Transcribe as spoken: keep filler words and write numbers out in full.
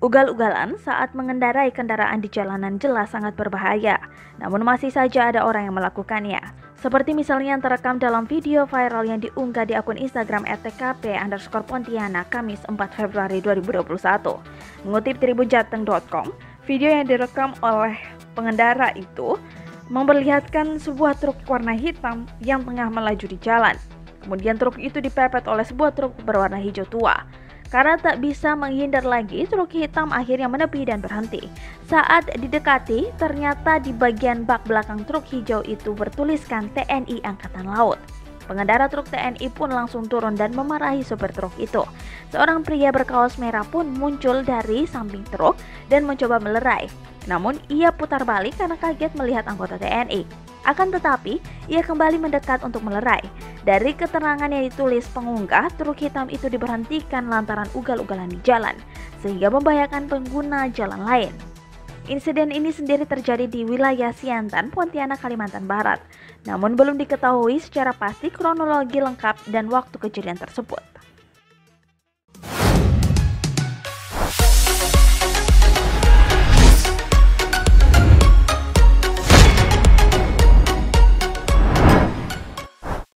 Ugal-ugalan saat mengendarai kendaraan di jalanan jelas sangat berbahaya, namun masih saja ada orang yang melakukannya. Seperti misalnya yang terekam dalam video viral yang diunggah di akun Instagram et t k p underscore pontianak Kamis empat Februari dua ribu dua puluh satu. Mengutip tribun jateng titik com, video yang direkam oleh pengendara itu memperlihatkan sebuah truk warna hitam yang tengah melaju di jalan. Kemudian truk itu dipepet oleh sebuah truk berwarna hijau tua. Karena tak bisa menghindar lagi, truk hitam akhirnya menepi dan berhenti. Saat didekati, ternyata di bagian bak belakang truk hijau itu bertuliskan T N I Angkatan Laut. Pengendara truk T N I pun langsung turun dan memarahi sopir truk itu. Seorang pria berkaos merah pun muncul dari samping truk dan mencoba melerai. Namun ia putar balik karena kaget melihat anggota T N I. Akan tetapi, ia kembali mendekat untuk melerai. Dari keterangan yang ditulis pengunggah, truk hitam itu diberhentikan lantaran ugal-ugalan di jalan, sehingga membahayakan pengguna jalan lain. Insiden ini sendiri terjadi di wilayah Siantan, Pontianak, Kalimantan Barat. Namun belum diketahui secara pasti kronologi lengkap dan waktu kejadian tersebut.